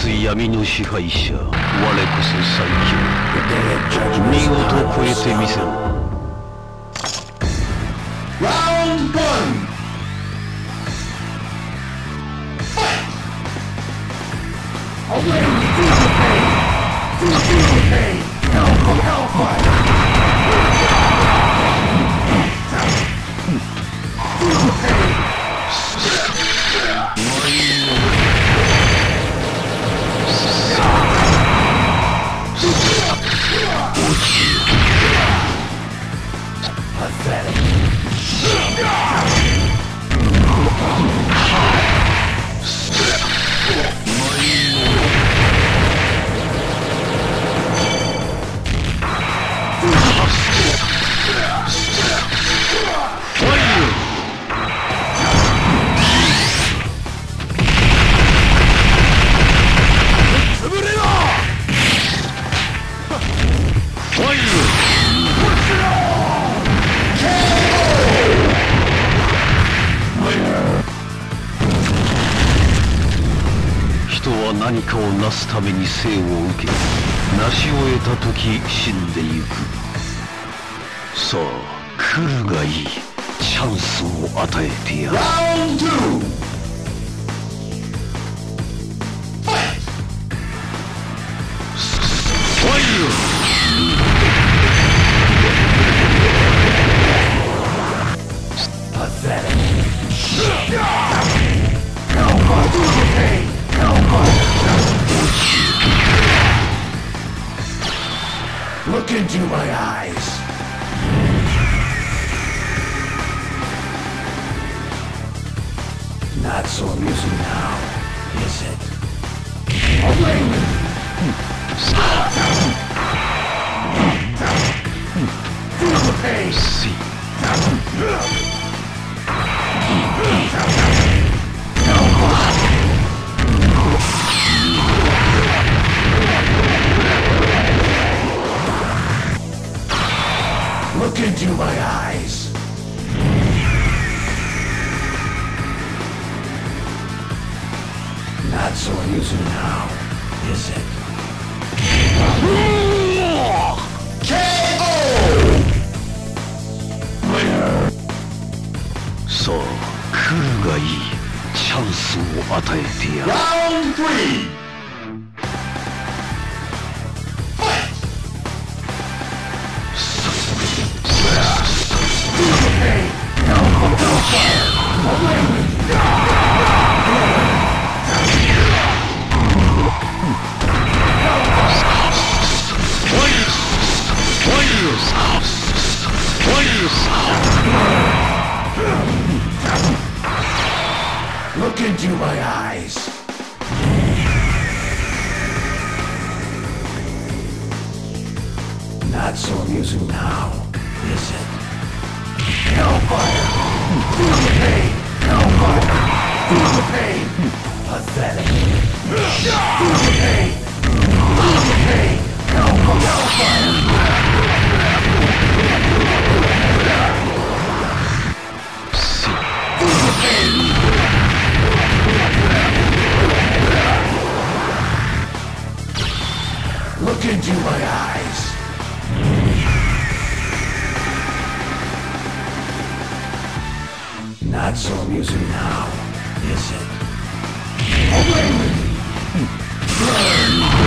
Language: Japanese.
す闇の支配者、我こそ最強。見事超えてみせろ。 Round one. Fight. Away, feel the pain. Feel the pain. Hellfire. Feel the pain. Pathetic. 人は何かを成すために生を受け、成し終えた時死んでゆく。さあ来るがいい。チャンスを与えてやる。 Round two. Fight. Pathetic. Hellfire. Feel the pain. Hellfire. Look into my eyes. Not so amusing now, is it? Away with you! Feel the pain! See. Look into my eyes. Not so amusing now, is it? KO! さあ来るがいい。チャンスを与えてやる。 Round three! Fight! Feel the pain! Hellfire! Away with you! Look into my eyes. Not so amusing now, is it? Hellfire! Feel the pain! Hellfire! Feel the pain! Pathetic! Feel the pain! Feel the pain! Hellfire! Feel the pain! Look into my eyes. Not so amusing now, is it? Away with you! Burn!